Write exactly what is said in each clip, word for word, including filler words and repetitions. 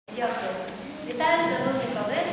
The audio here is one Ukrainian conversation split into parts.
Дякую. Вітаю, шановні колеги.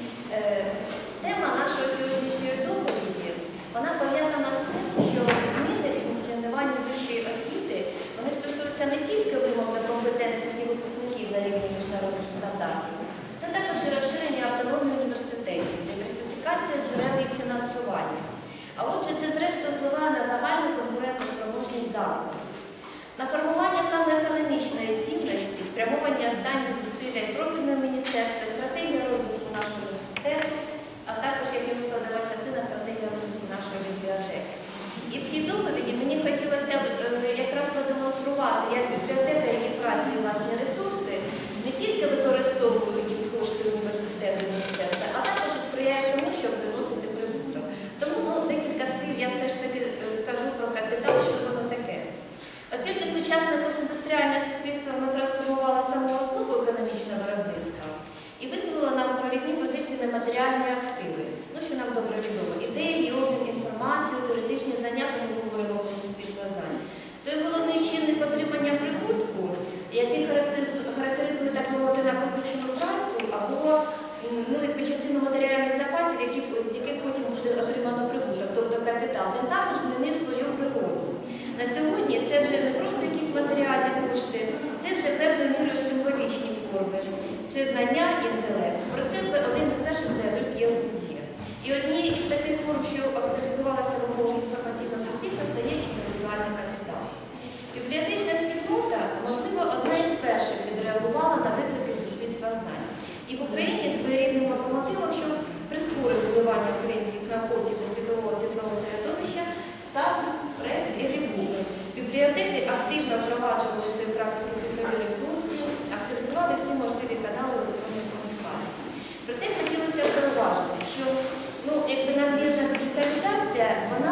Тема нашої сьогоднішньої доповіді, вона пов'язана з тим, що зміни в функціонуванні вищої освіти, вони стосуються не тільки вимог до компетентності випускників на рівні міжнародних стандартів, це також і розширення автономії університетів, диверсифікація джерел їх фінансування. А отже, це зрештою впливає на загальну конкурентоспроможність закладу. На формування саме економічної цінності, спрямовані останні зусилля і профільного міністерства, стратегія розвитку нашого університету, а також як його складова частина стратегії розвитку нашої бібліотеки. І в цій доповіді мені хотілося б якраз продемонструвати, як бібліотека, які праці і власні ресурси не тільки використовують кошти університету і міністерства, а також сприяють тому, щоб приносити прибуток. Тому ну, декілька слів я все ж таки скажу про капітал, що воно таке. Оскільки сучасне постіндустріальне суспільство воно трансформувало саму основу економічного виробництва і висунуло нам провідні позиції на матеріальні активи, ну що нам добре відомо, ідеї, обмін інформацією, теоретичні знання, тому ми говоримо про суспільство знань, то й головний чинник отримання прибутку, який характеризує, так би мовити, накопичену працю або ну, частину матеріальних запасів, які, з яких потім буде отримано прибуток, тобто капітал, він також змінив свою природу. На сьогодні це вже не просто якісь матеріальні кошти, це вже певною мірою символічні форми, це знання і інтелект. Про це один із перших заявив П'єр Бурд'є. І однією із таких форм, що актуалізувалася в умовах інформаційного суспільства, стає інтелектуальний капітал. Бібліотечна спільнота, можливо, одна із перших відреагувала на виклики суспільства знань. І в Україні своєрідним локомотивом, що прискорив вливання українських науковців до світового цифрового середовища, став проект «Ірі-Гугл». Бібліотеки активно впроваджували свої практики цифрові ресурси, активізували всі можливі канали електронної комунікації. Проте хотілося зауважити, що ну, якби надмірна діджиталізація, вона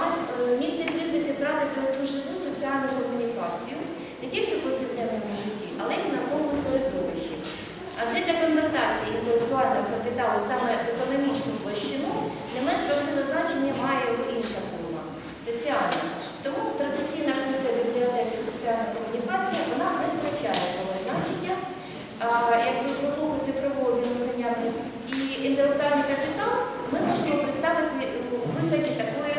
містить ризики втратити оцю живу соціальну комунікацію не тільки в повсякденному житті, але й в науковому середовищі. Адже для конвертації інтелектуального капіталу саме в економічну площину не менш важливе значення має його інша форма – соціальна. Тому традиційна криза бібліотеки соціальна комунікація, вона не втрачає свого значення, як глибоко цифрового відносення. І інтелектуальний капітал ми можемо представити у вигляді такої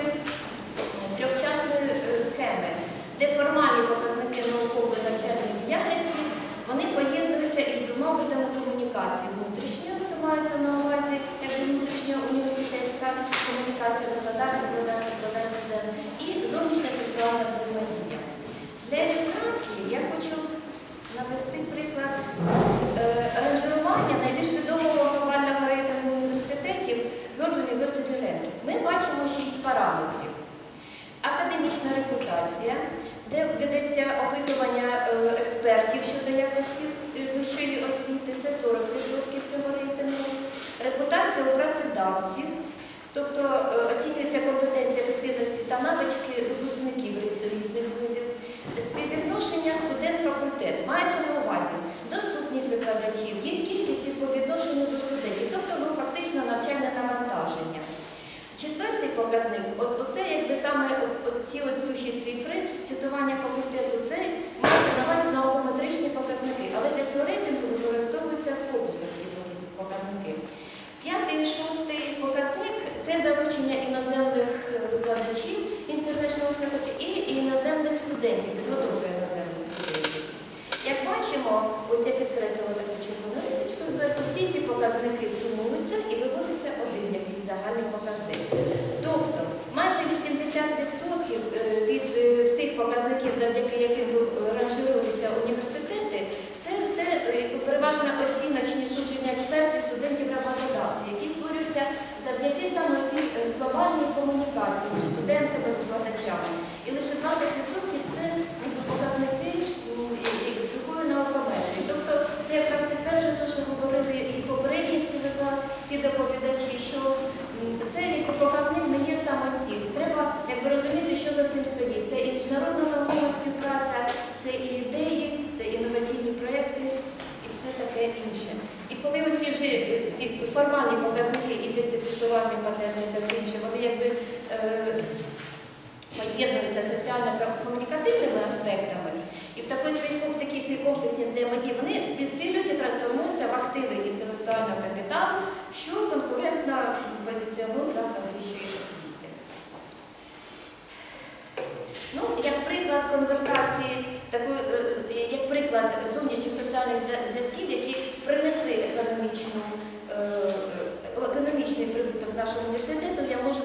трьохчасної схеми, де формальні показники наукової навчальної діяльності вони поєднуються із двома видами комунікації. Внутрішньою, то мається на увазі, як внутрішня університетська комунікація, викладач, викладач, викладач, студент, і зовнішня сексуальна взаємодія. Для ілюстрації я хочу навести приклад е, ранжирування найбільш відомого глобального рейтингу університетів World University Ranking. Ми бачимо шість параметрів. Академічна репутація, де ведеться опитування експертів щодо якості вищої освіти, це сорок відсотків цього рейтингу. Репутація у працедавців, тобто оцінюється компетенція, ефективності та навички випускників різних вузів. Співвідношення студент-факультет мається на увазі доступність викладачів, їх кількість по відношенню до студентів, тобто ну, фактично навчальне навантаження. Четвертий показник, от, оце якби саме от, от ці от сухі цифри, цитування факультету, це мають на увазі наукометричні показники, але для цього рейтингу використовуються скопусовські показники. П'ятий і шостий показник – це залучення іноземних викладачів, international faculty, і іноземних студентів, підготовка іноземних студентів. Як бачимо, ось я підкреслила таку червону рисочку зверху, всі ці показники сумуються і виводиться один якийсь загальний показник. Тобто, майже вісімдесят відсотків від всіх показників, завдяки яким ранжируються університети, це все переважно оціночні судження експертів, студентів, роботодавців, які створюються завдяки саме цій глобальній комунікації між студентами і викладачами. І лише двадцять відсотків це показники сухої наукометрії. Тобто це якраз підтверджує те, що говорили і попередні всі всі доповідачі, що цей показник не є самоціль. Треба якби розуміти, що за цим стоїть. Це і міжнародна наукова співпраця, це і ідеї, це інноваційні проєкти і все таке інше. І коли оці вже формальні показники, індекси цитування, патентів та все інше, вони якби е, поєднуються соціально-комунікативними аспектами, і в такій своїй комплексі взаємодії вони підсилюють і трансформуються конвертації, такої, як приклад зовнішніх соціальних зв'язків, які принесли економічну, економічний прибуток нашого університету, я можу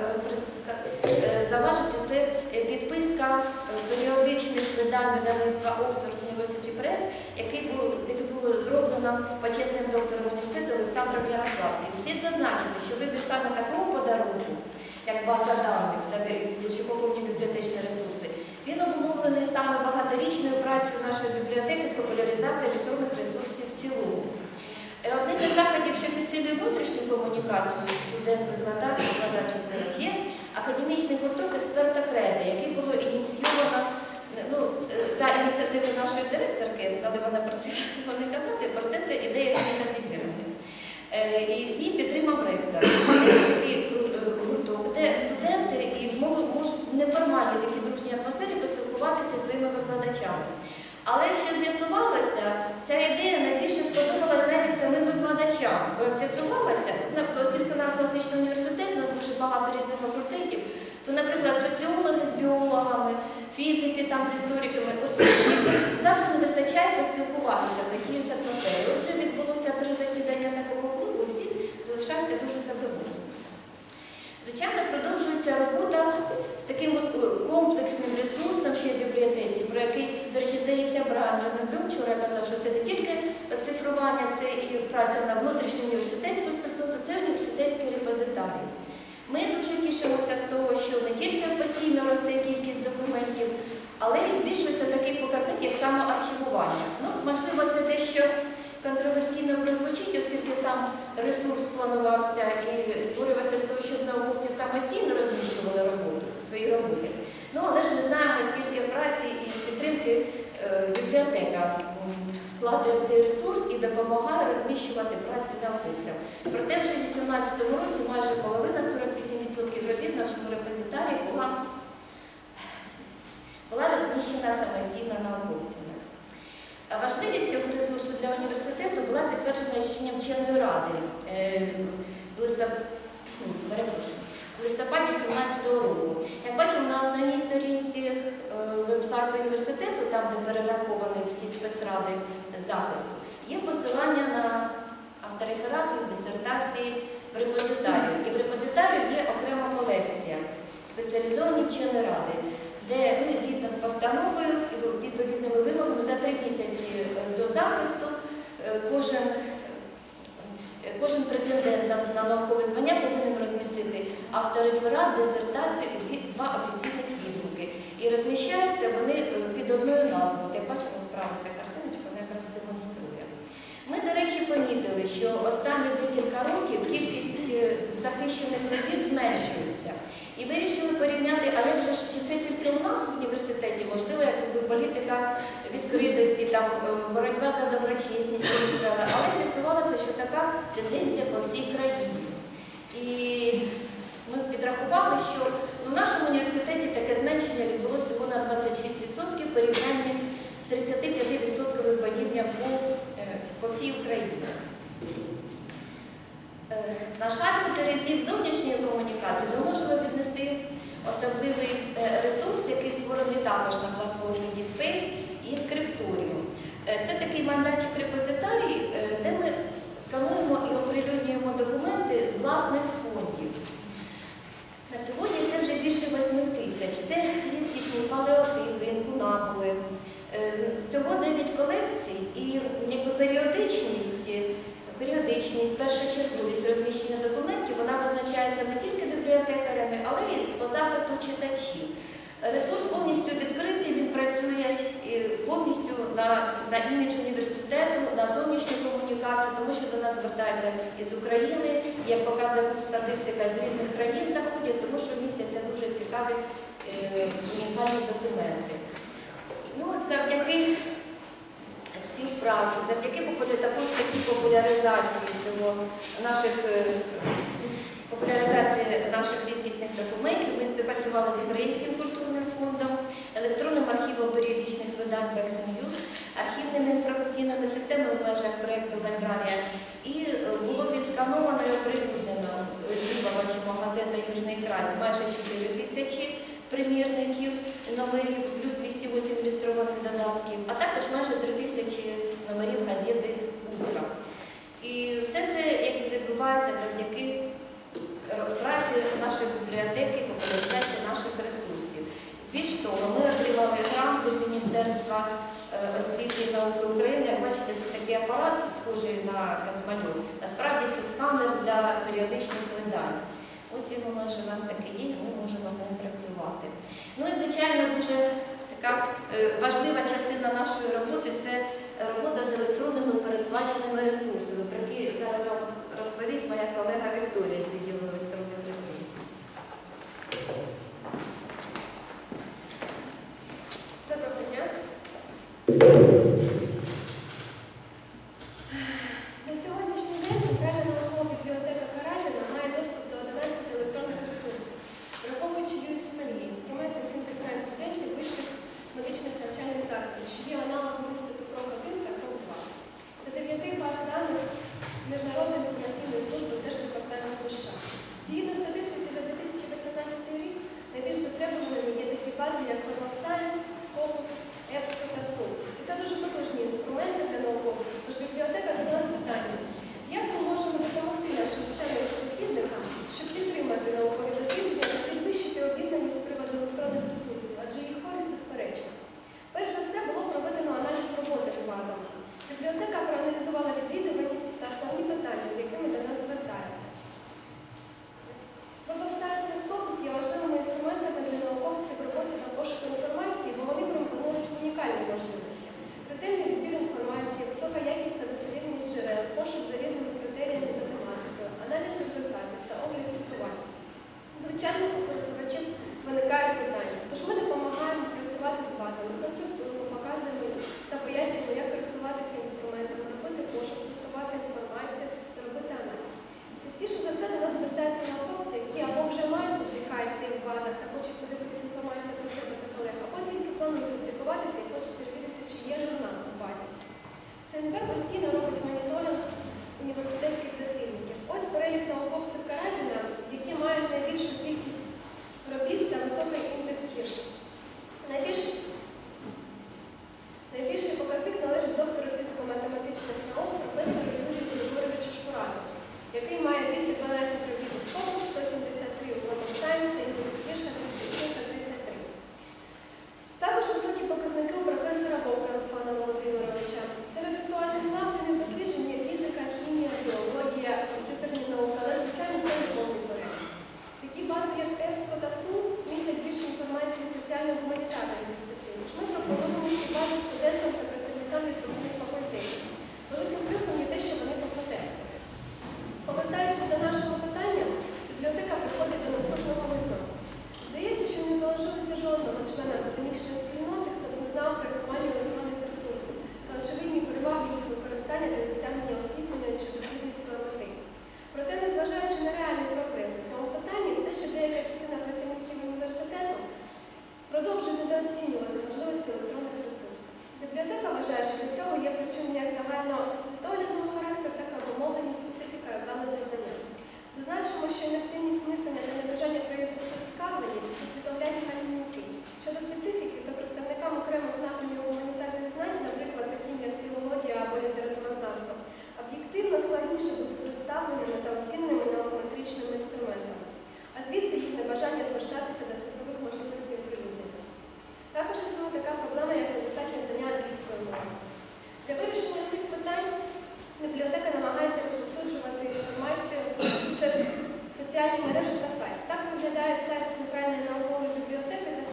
заважити, це підписка періодичних видань видавництва Oxford University Press, яке було зроблено почесним доктором університету Олександром Ярославським. Слід зазначити, що вибір саме такого подарунку, як база даних, для чого повні бібліотечні ресурси, він обумовлений саме багаторічною працею нашої бібліотеки з популяризації електронних ресурсів в цілому. Одним із заходів, що підсилює внутрішню комунікацію студент-викладач, викладач-викладач, є академічний гурток «Експерта Креди», який було ініційовано ну, за ініціативи нашої директорки, але вона просила цього не казати, проте це ідея Ірини Зігбірівни. І він підтримав ректор. Це такий гурток, де студенти можуть в неформальній такій дружній атмосфері поспілкуватися зі своїми викладачами. Але що з'ясувалося, ця ідея найбільше сподобалась навіть самим викладачам. Бо як з'ясувалося, оскільки у нас класичний університет, у нас дуже багато різних факультетів, то, наприклад, соціологи з біологами, фізики там з істориками, от завжди не вистачає поспілкуватися в такій ось атмосфері. Отже, відбулося три засідання такого клубу, і всі залишаються дуже задоволені. Звичайно, продовжується робота з таким от комплексним ресурсом, що є в бібліотеці, про який, до речі, здається, Брайан Розенблюм вчора казав, що це не тільки цифрування, це і праця на внутрішню університетську спільноту, це університетський репозитарій. Ми дуже тішимося з того, що не тільки постійно росте кількість документів, але і збільшується такий показник, як самоархівування. Ну, можливо, це дещо контроверсійно прозвучить, оскільки сам ресурс планувався і створювався для того, щоб науковці самостійно розміщували роботу, свої роботи. Ну, але ж ми знаємо, скільки праці і підтримки е, бібліотека вкладає в цей ресурс і допомагає розміщувати праці науковцям. Проте вже в дві тисячі вісімнадцятому році майже половина, сорок вісім відсотків робіт в нашому репозитарії була, була розміщена самостійно науковцями. Важливість цього ресурсу для університету була підтверджена рішенням вченої ради в листопаді дві тисячі сімнадцятого року. Як бачимо, на основній сторінці веб-сайту університету, там, де перераховані всі спецради захисту, є посилання на автореферати, дисертації в репозитарію. І в репозитарію є окрема колекція спеціалізовані вчені ради, де, ну, згідно з постановою і відповідними вимогами, за три місяці до захисту кожен, кожен претендент на, на наукове звання повинен розмістити автореферат, дисертацію і два офіційних відгуки. І розміщаються вони під одною назвою. Як бачимо, справа ця картиночка, вона якраз демонструє. Ми, до речі, помітили, що останні декілька років кількість захищених робіт зменшується. І вирішили порівняти, а як же ж, чи це тільки у нас в університеті, можливо, якби політика відкритості, там, боротьба за доброчесність, але з'ясувалося, що така тенденція по всій країні. І ми підрахували, що ну, в нашому університеті таке зменшення відбулося всього на двадцять шість відсотків в порівнянні з тридцять п'ять відсотків падіння по, по всій Україні. На шальку терезів зовнішньої комунікації ми можемо віднести особливий ресурс, який створений також на платформі DSpace і Scriptorium. Це такий майданчик-репозитарій, де ми скануємо і оприлюднюємо документи з власних фондів. На сьогодні це вже більше восьми тисяч. Це рідкісні палеотипи, інкунабули. Всього дев'ять колекцій і якби періодичність, періодичність, першочерговість розміщення документів, вона визначається не тільки бібліотекарями, але й по запиту читачів. Ресурс повністю відкритий, він працює повністю на, на імідж університету, на зовнішню комунікацію, тому що до нас звертаються із України, як показує статистика, з різних країн заходять, тому що містяться дуже цікаві е, унікальні документи. Ну, завдяки співпраці, завдяки такій популяризації цього наших популяризації наших рідкісних документів ми співпрацювали з Українським культурним фондом, електронним архівом періодичних видань Back to News, архівними інформаційними системами в межах проєкту Лайбрарія. І було відскановано і оприлюднено, зліва бачимо, газета «Южний край», майже чотири тисячі примірників номерів, плюс двісті а також майже три тисячі номерів газети «Утро». І все це якби відбувається завдяки праці нашої бібліотеки, популяризації наших ресурсів. Більш того, ми отримали грант від Міністерства освіти і науки України. Як бачите, це такий апарат, схожий на космольот. Насправді це сканер для періодичних видань. Ось він у нас, у нас такий є, ми можемо з ним працювати. Ну і, звичайно, дуже така важлива частина нашої роботи – це робота з електронними передплаченими ресурсами, про які зараз вам розповість моя колега Вікторія з відділу електронних ресурсів. Доброго дня. На сьогоднішній день Центральна наукова бібліотека Каразіна має доступ до одинадцяти електронних ресурсів, враховуючи ю ес ем ел і – інструмент оцінки знань студентів вищих медичних навчальних закладів, що є аналогом іспиту крок один та крок два, та дев'яти баз даних Міжнародної інформаційної служби Держдепартаменту США. Згідно статистиці за дві тисячі вісімнадцятий рік, найбільш затребуваними є такі бази, як Web of Science, Scopus, ЕПСКО та ЦУ. І це дуже потужні інструменти для науковців. Тож бібліотека задалась питанням, як ми можемо допомогти нашим вченим дослідникам, щоб підтримати наукові дослідження та підвищити обізнаність з приводу електронних ресурсів, адже їх користь безперечна. Перш за все було проведено аналіз роботи з базами. Бібліотека проаналізувала відвідуваність та основні питання, з якими до нас звертаються. Web of Science та Scopus є важливими інструментами для науковців в роботі та пошуку інформації, бо вони пропонують унікальні можливості. Ретельний відбір інформації, висока якість та достовірність джерел, пошук за різними критеріями та тематикою, аналіз результатів та огляд цитувань. Звичайно, у користувачів виникають питання, тож ми допомагаємо працювати з базами, консультуємо, показуємо та пояснюємо, як користуватися інструментами, робити пошук, сортувати інформацію та робити аналіз. Частіше за все до нас звертаються науковці, які або вже мають публікації в базах та хочуть подивитися інформацію про себе та колег, або тільки планують публікуватися і хочуть дослідити, чи є журнал у базі. ЦНБ постійно робить моніторинг університетських дослідників. Ось перелік науковців Каразіна, які мають найбільшу кількість робіт та високий індекс Кірша. Найбільш... Найбільший показник належить доктору фізико-математичних наук професору Юрію Григоровичу Шкуратову, який має двісті дванадцять робіт у Scopus, сто сімдесят три у Web of Science та індекс Кірша тридцять сім та тридцять три. Також високі показники у професора Вовка Руслана Володимировича. Серед актуальних напрямів досліджень є фізика, хімія, біологія, комп'ютерні науки, але, звичайно, це не повний перелік. Такі бази, як ЕПСКО та ЦУ, містять більше інформації з соціально-гуманітарних дисциплін. Тож ми пропонуємо ці бази студентам та працівникам відповідних факультетів. Великим плюсом є те, що вони повнотекстові. Повертаючись до нашого питання, бібліотека приходить до наступного висновку. Здається, що не залишилося жодного члена академічної спільноти, хто б не знав про існування електронних ресурсів та очевидні переваги їх використання для досягнення освітлення чи дослідницької мети. Проте, незважаючи на реальний прогрес у цьому питанні, все ще деяка частина працівників університету продовжує недооцінювати можливості електронних ресурсів. Бібліотека вважає, що для цього є причини як загальноосвітоглядного характеру, так і обумовлені специфікою галузі знання. Зазначимо, що інерційність мислення та небажання проявити зацікавленість – це світоглядні гальмівники. Щодо специфіки, то представникам окремих напрямів гуманітарних знань, наприклад, таким як філологія або літературознавство, об'єктивно складніше бути представленими та оціненими наукометричними інструментами, а звідси їх небажання звертатися до цифрових можливостей оприлюднення. Також існує така проблема, як недостатнє знання англійської мови. Для вирішення цих питань бібліотека намагається розповсюджувати інформацію через соціальні мережі та сайт. Так виглядають сайт Центральної наукової бібліотеки та